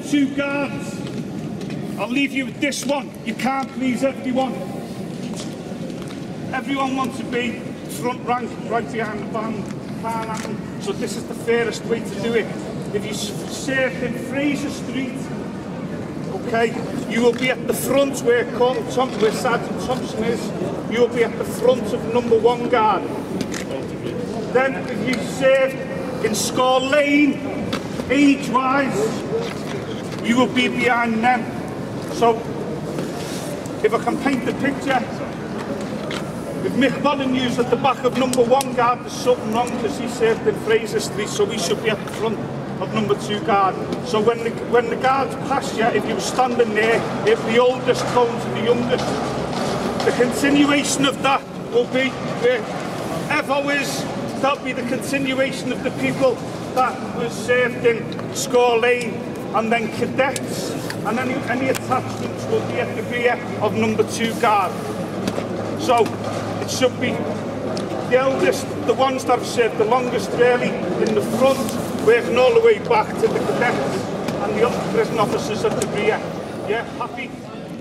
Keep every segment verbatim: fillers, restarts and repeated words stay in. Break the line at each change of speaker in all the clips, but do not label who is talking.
two guards. I'll leave you with this one. You can't please everyone. Everyone wants to be front rank, right behind the band, bar, so this is the fairest way to do it. If you served in Fraser Street, okay, you will be at the front where, Tom, where Sergeant Thompson is. You will be at the front of number one guard. Then, if you served in Score Lane, age-wise, you will be behind them. So, if I can paint the picture, if Mick Molyneux's at the back of number one guard, there's something wrong because he served in Fraser Street, so he should be at the front of number two guard. So when the, when the guards pass you, if you were standing there, if the oldest going to the youngest, the continuation of that will be wherever is, that'll be the continuation of the people that was served in Score Lane, and then cadets, and any, any attachments will be at the rear of number two guard. So it should be the eldest, the ones that have served the longest really, in the front, working all the way back to the cadets and the other prison officers at the rear. Yeah, happy?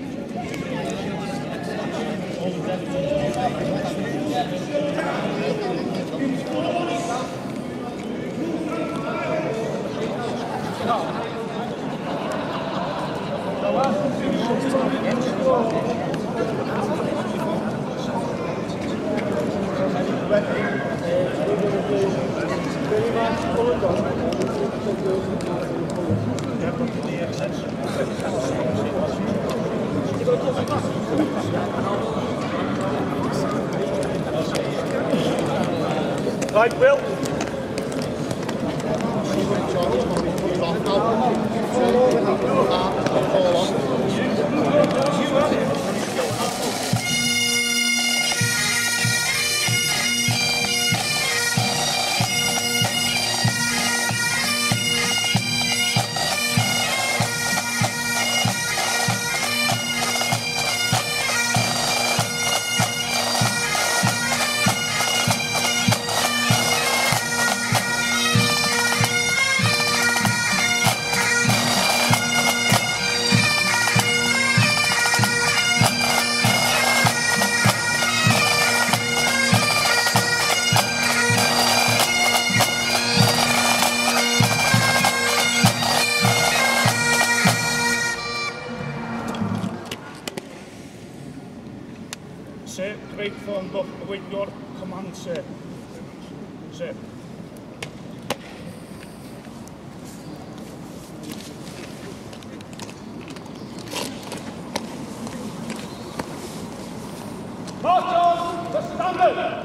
Right, Will. Sir, grateful and love await your command, sir. Sir. Marshals, the standard!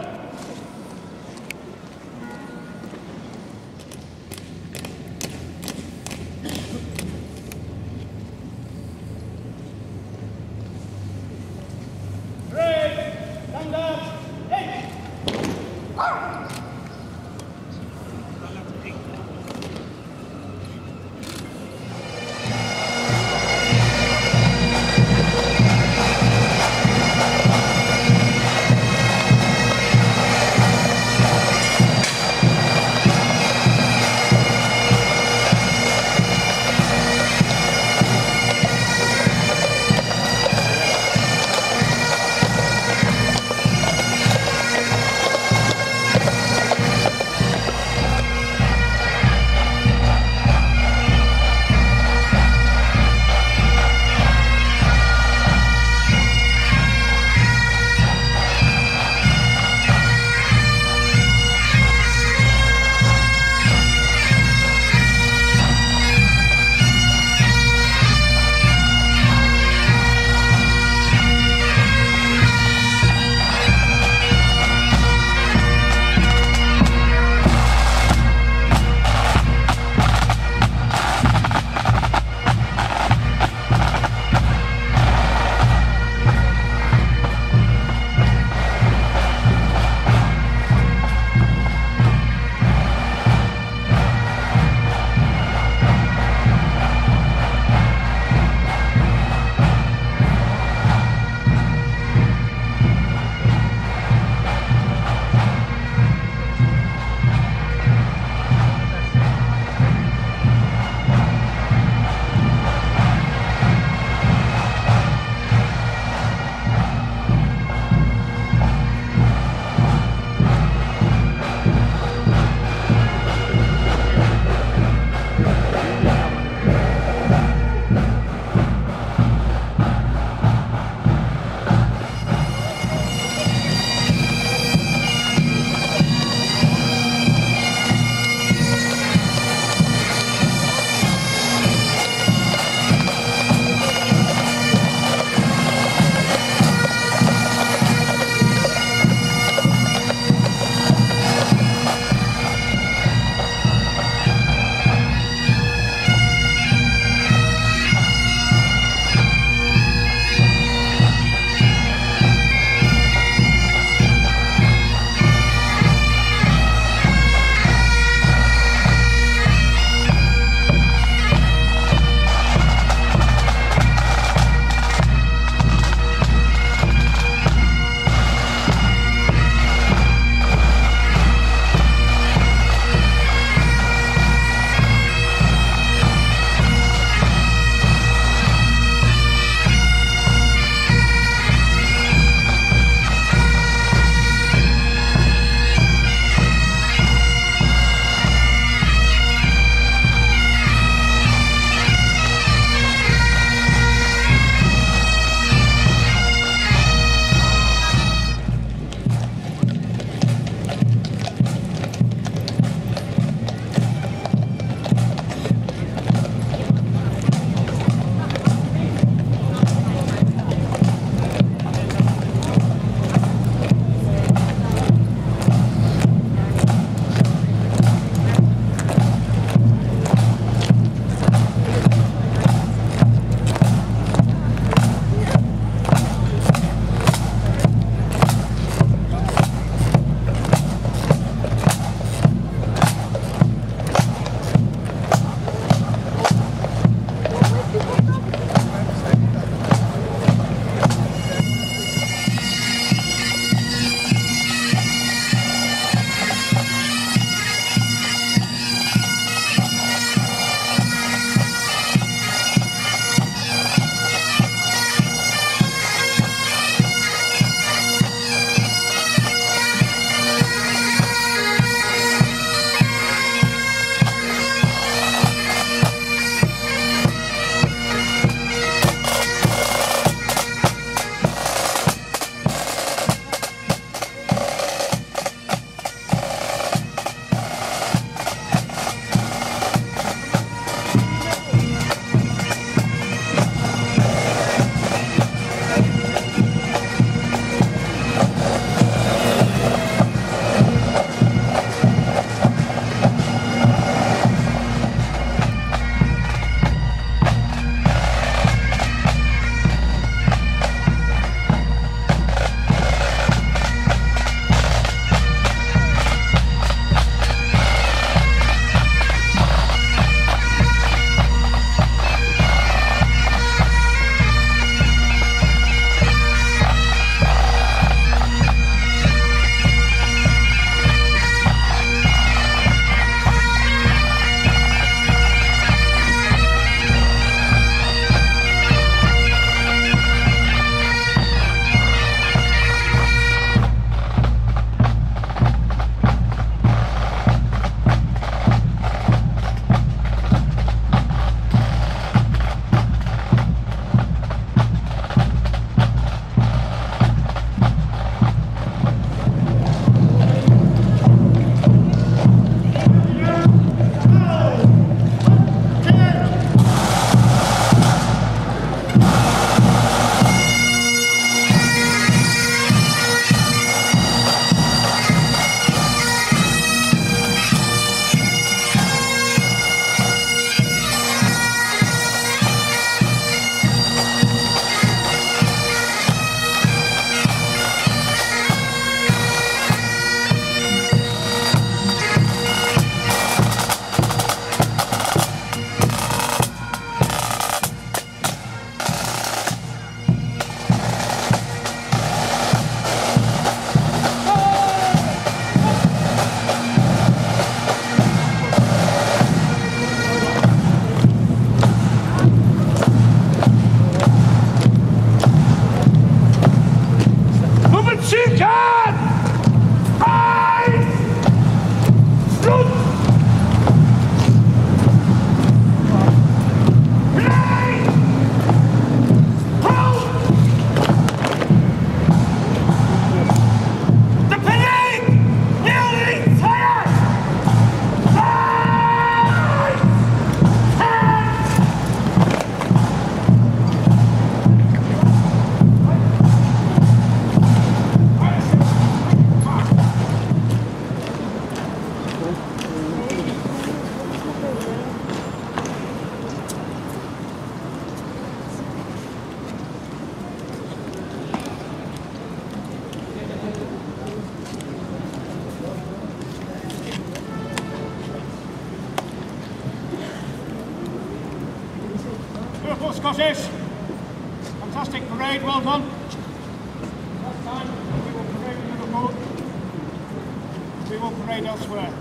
Go Scottish! Fantastic parade, well done. Last time we will parade in Liverpool. We will parade elsewhere.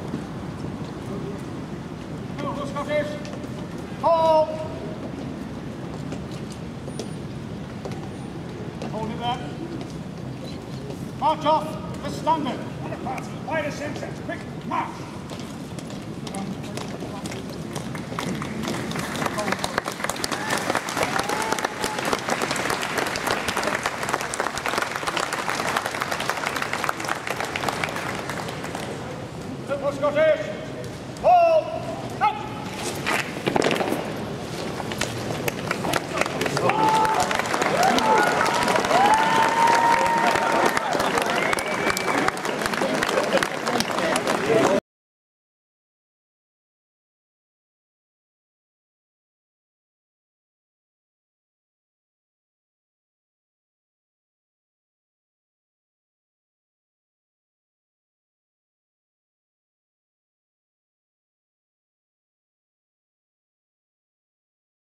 Go, go Scottish! Hold! Hold it there. March off! The standard!
Party, by the centre, quick, march!